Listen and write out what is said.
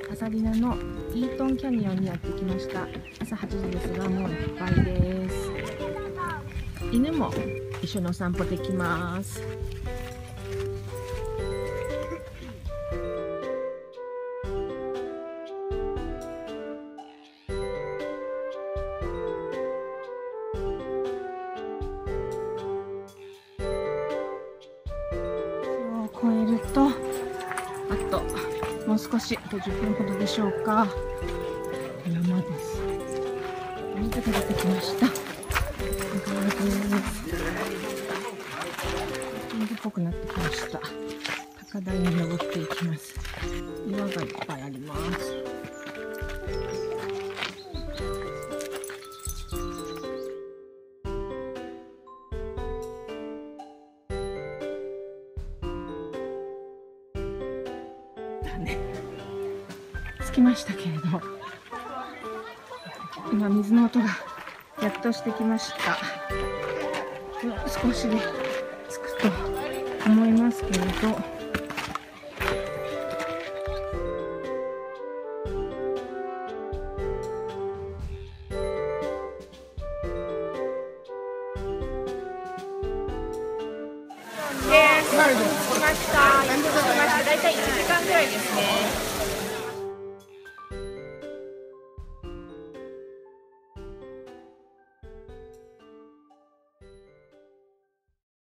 パサディナのイートンキャニオンにやってきました。朝8時ですがもういっぱいです。犬も一緒にお散歩できます。超えるとあともう少し、あと10分ほどでしょうか。山です。水が出てきました。ピンクっぽくなってきました。高台に登っていきます。岩がいっぱいあります。着きましたけれど、今水の音がやっとしてきました。少しで着くと思いますけれど、だいたい1時間